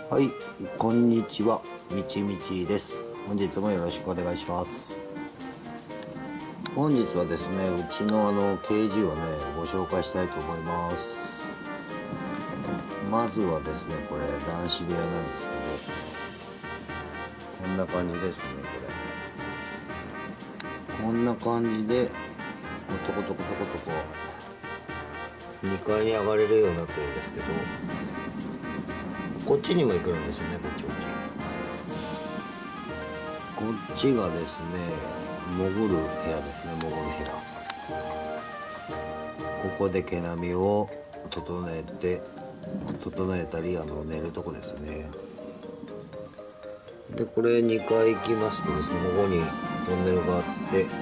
はい、こんにちは、みちみちです。本日もよろしくお願いします。本日はですね、うちのケージをね、ご紹介したいと思います。まずはですね、これ男子部屋なんですけど、こんな感じですね、こんな感じで、トコトコトコトコ2階に上がれるようになってるんですけど、こっちにも行けるんですよね、こっち。こっちがですね、潜る部屋ですね、潜る部屋。ここで毛並みを整えたり寝るとこですね。でこれ2階行きますとですね、ここにトンネルがあって、こ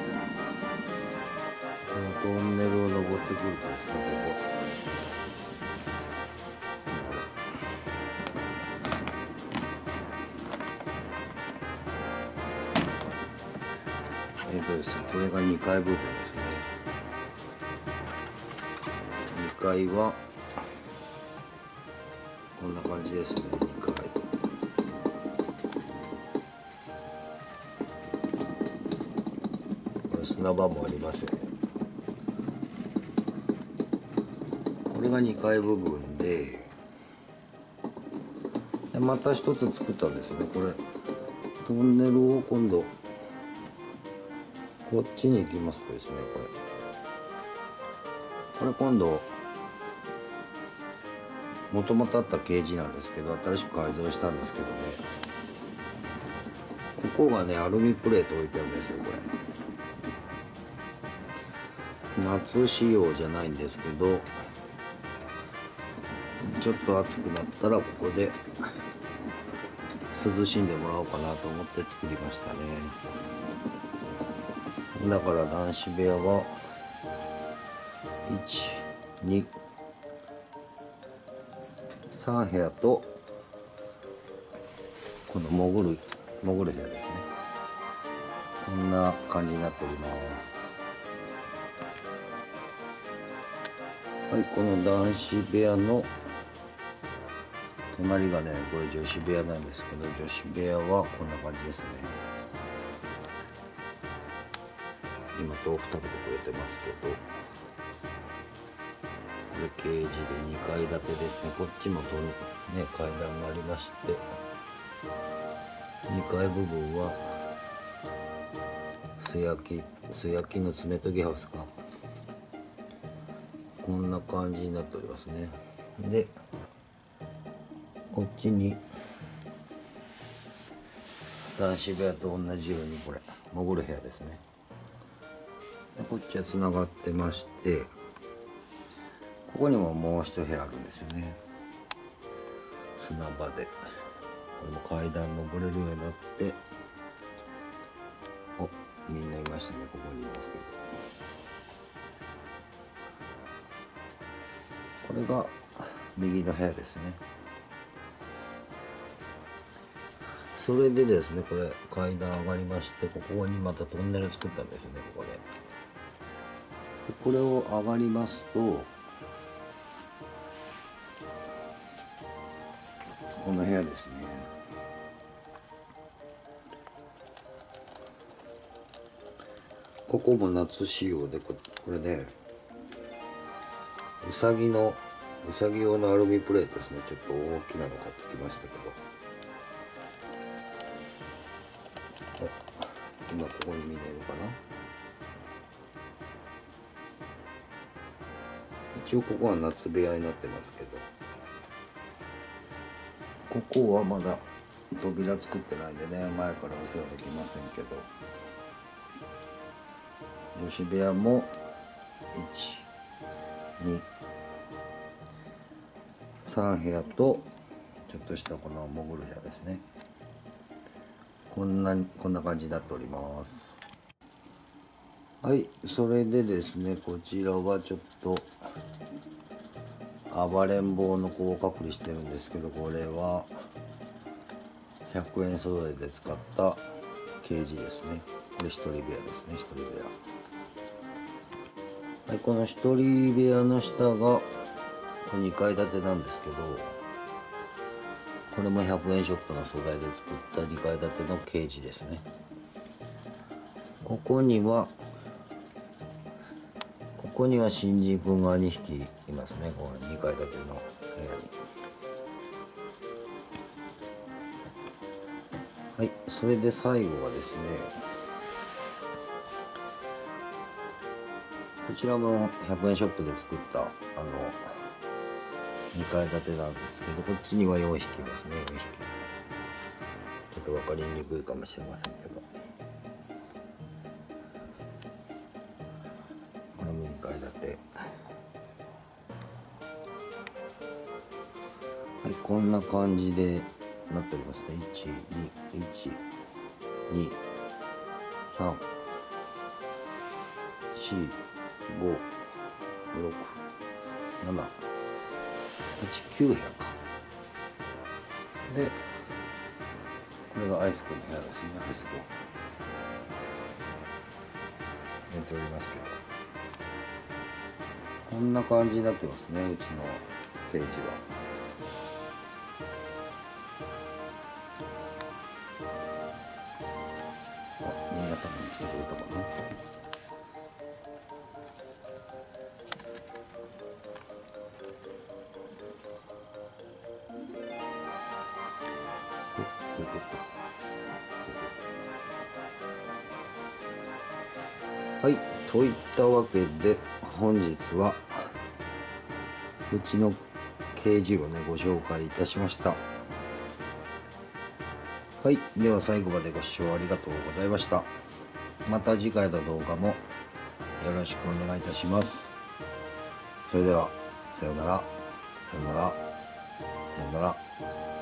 のトンネルを登ってくるとですね、ですね、これが2階部分ですね。2階はこんな感じですね。2階これ砂場もありますよね。これが2階部分で、また一つ作ったんですね。これトンネルを今度こっちに行きますとですね、これ今度もともとあったケージなんですけど、新しく改造したんですけどね、ここがねアルミプレート置いてあるんですよ。これ夏仕様じゃないんですけど、ちょっと暑くなったらここで涼しんでもらおうかなと思って作りましたね。だから男子部屋は123部屋と、この潜る部屋ですね。こんな感じになっております。はい、この男子部屋の隣がね、これ女子部屋なんですけど、女子部屋はこんな感じですね。今豆腐食べてくれてますけど、これケージで2階建てですね。こっちも階段がありまして、2階部分は素焼きの爪研ぎハウスか、こんな感じになっておりますね。でこっちに男子部屋と同じようにこれ潜る部屋ですね。でこっちはつながってまして、ここにももう一部屋あるんですよね。砂場でこれも階段登れるようになって、みんないましたね。ここにいますけど、これが右の部屋ですね。それでですね、これ階段上がりまして、ここにまたトンネル作ったんですよね。ここでこれを上がりますと、この部屋ですね。ここも夏仕様で、これねうさぎ用のアルミプレートですね。ちょっと大きなの買ってきましたけど、今ここに見えるかな。一応ここは夏部屋になってますけど、ここはまだ扉作ってないんでね、前からお世話できませんけど、女子部屋も123部屋と、ちょっとしたこの潜る部屋ですね。こんな感じになっております。はい、それでですね、こちらはちょっと暴れん坊の子を隔離してるんですけど、これは100円素材で使ったケージですね。これ一人部屋ですね。一人部屋。はい、この一人部屋の下がこれ2階建てなんですけど、 これも100円ショップの素材で作った2階建てのケージですね。ここには新人くんが2匹いますね。この2階建ての部屋に。はい、それで最後はですね、こちらも100円ショップで作った2階建てなんですけど、こっちには4匹いますね。4匹。ちょっと分かりにくいかもしれませんけど、これも2階建て。はい、こんな感じでなっておりますね。1、2、3、4、5、6、7、8、9部屋か。で、これがアイスくんの部屋ですね。アイスくん寝ておりますけど、こんな感じになってますね、うちのケージは。みんな多分来てくれたかな。はい、といったわけで本日はうちのケージをねご紹介いたしました。はい、では最後までご視聴ありがとうございました。また次回の動画もよろしくお願いいたします。それではさようなら、さようなら、さようなら。